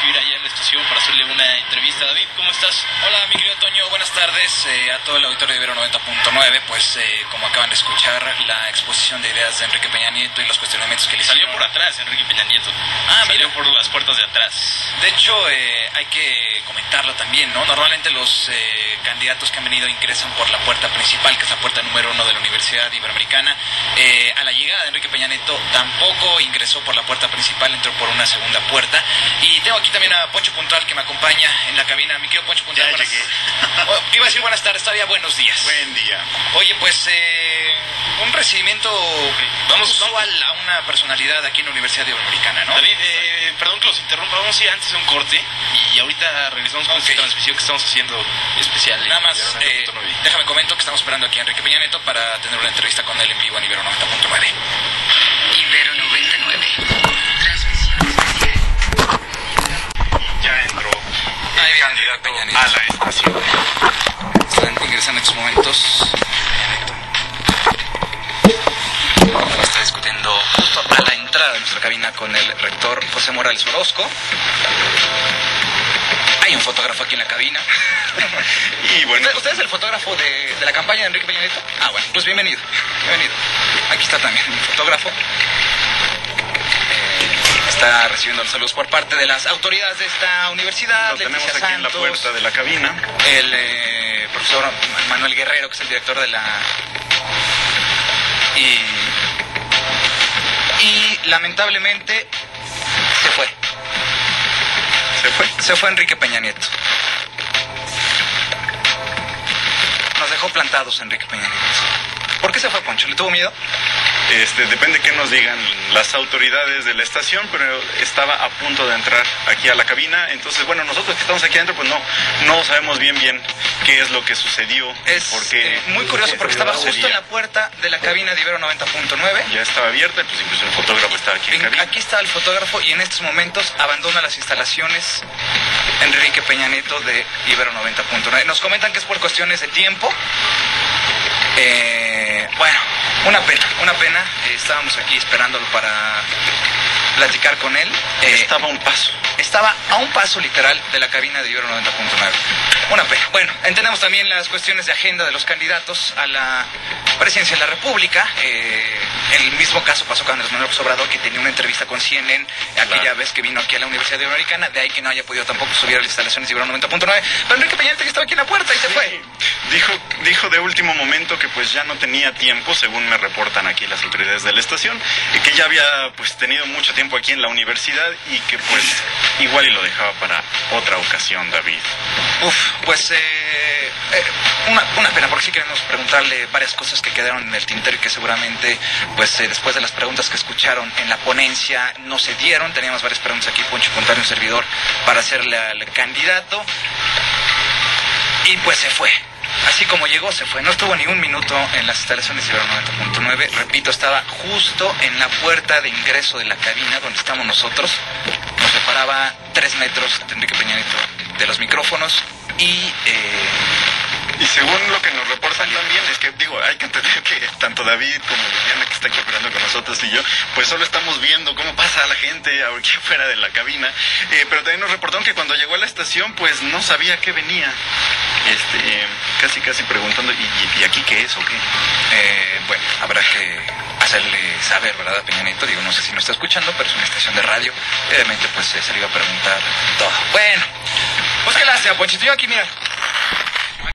recibir allá en la estación para hacerle una entrevista. David, ¿cómo estás? Hola, mi querido Toño, buenas tardes a todo el auditorio de Ibero 90.9. Pues como acaban de escuchar, la exposición de ideas de Enrique Peña Nieto y los cuestionamientos que le Salió hicieron. por atrás Enrique Peña Nieto. Salió por las puertas de atrás. De hecho, hay que comentarlo también, ¿no? Normalmente los candidatos que han venido ingresan por la puerta principal, que es la puerta número 1 de la Universidad Iberoamericana. A la llegada de Enrique Peña Nieto tampoco ingresó por la puerta principal, entró por una segunda puerta. Y tengo aquí también a Poncho Puntual, que me acompaña en la cabina. Mi querido Poncho Puntual, Ya llegué. Iba a decir buenas tardes, todavía buenos días. Buen día. Oye, pues un recibimiento usual a una personalidad aquí en la Universidad Iberoamericana, ¿no? David, perdón que los interrumpa, vamos a ir antes de un corte y ahorita regresamos con esta transmisión que estamos haciendo especial. Nada más, déjame comento que estamos esperando aquí a Enrique Peña Nieto para tener una entrevista con él en vivo en Ibero 90.9. Ibero 99. Transmisión especial. Ya entró el candidato a la estación. Están ingresando en estos momentos. Está discutiendo justo a la entrada de nuestra cabina con el rector José Morales Orozco. Hay un fotógrafo aquí en la cabina. Y bueno, ¿Usted es el fotógrafo de la campaña de Enrique Peña Nieto? Ah, bueno, pues bienvenido. Aquí está también el fotógrafo. Está recibiendo los saludos por parte de las autoridades de esta universidad. lo tenemos Leticia aquí en la Santos, puerta de la cabina. el profesor Manuel Guerrero, que es el director de la... Y lamentablemente se fue Enrique Peña Nieto. Nos dejó plantados Enrique Peña Nieto. ¿Por qué se fue, Poncho? ¿Le tuvo miedo? Depende qué nos digan las autoridades de la estación, pero estaba a punto de entrar aquí a la cabina. Entonces, bueno, nosotros que estamos aquí adentro, pues no sabemos bien qué es lo que sucedió. Es porque muy curioso porque estaba justo en la puerta de la cabina de Ibero 90.9. Ya estaba abierta, pues incluso el fotógrafo estaba aquí en cabina. Aquí está el fotógrafo y en estos momentos abandona las instalaciones Enrique Peña Nieto de Ibero 90.9. Nos comentan que es por cuestiones de tiempo. Bueno, una pena. Estábamos aquí esperándolo para platicar con él. Estaba a un paso literal de la cabina de Ibero 90.9. Una pena. Bueno, entendemos también las cuestiones de agenda de los candidatos a la presidencia de la República. El mismo caso pasó con Andrés Manuel López Obrador, que tenía una entrevista con CNN aquella vez que vino aquí a la Universidad Iberoamericana. De ahí que no haya podido tampoco subir a las instalaciones de Ibero 90.9. Pero Enrique Peña Nieto estaba aquí en la puerta y se fue. Dijo de último momento que pues ya no tenía tiempo, según me reportan aquí las autoridades de la estación, y que ya había pues tenido mucho tiempo aquí en la universidad y que pues igual y lo dejaba para otra ocasión, David. Pues una pena, porque sí queremos preguntarle varias cosas que quedaron en el tintero y que seguramente pues después de las preguntas que escucharon en la ponencia no se dieron. Teníamos varias preguntas aquí, Poncho Puntual, un servidor, para hacerle al candidato, y pues se fue. Así como llegó, se fue. No estuvo ni un minuto en las instalaciones de Ibero 90.9. Repito, estaba justo en la puerta de ingreso de la cabina donde estamos nosotros. Nos separaba 3 metros de Enrique Peña Nieto de los micrófonos y según lo que nos reportan también, es que hay que entender que tanto David como Liliana, que está aquí operando con nosotros, y yo, pues solo estamos viendo cómo pasa la gente aquí afuera de la cabina, pero también nos reportaron que cuando llegó a la estación, pues no sabía qué venía, casi preguntando, ¿y aquí qué es o qué? Bueno, habrá que hacerle saber, ¿verdad, a Peña Nieto? No sé si me está escuchando, pero es una estación de radio, obviamente pues se le iba a preguntar todo. Bueno, pues qué lástima, Ponchito. Yo aquí, mira,